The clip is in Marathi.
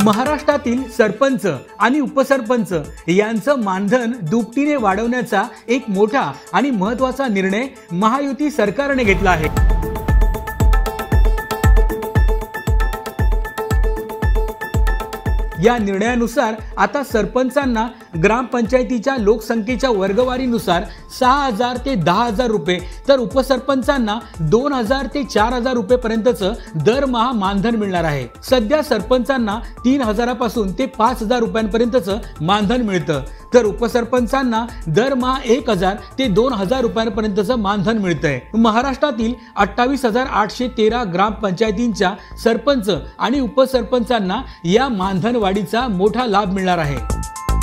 महाराष्ट्रातील सरपंच आणि उपसरपंच यांचं मानधन दुपटीने वाढवण्याचा एक मोठा आणि महत्त्वाचा निर्णय महायुती सरकारने घेतला आहे। या निर्णयानुसार आता सरपंचांना ग्रामपंचायतीच्या लोकसंख्येच्या वर्गवारीनुसार 6,000 ते 10,000 रुपये तर उपसरपंचांना 2,000 ते 4,000 रुपये पर्यंतचं दरमहा मानधन मिळणार आहे। सध्या सरपंचांना 3,000 पासून ते 5,000 रुपयांपर्यंतचं मानधन मिळतं, तर उपसरपंचांना दरमहा 1,000 ते 2,000 रुपयांपर्यंतचं मानधन मिळतंय। महाराष्ट्रातील 28,813 ग्रामपंचायतींच्या सरपंच आणि उपसरपंचांना या मानधन वाढीचा मोठा लाभ मिळणार आहे।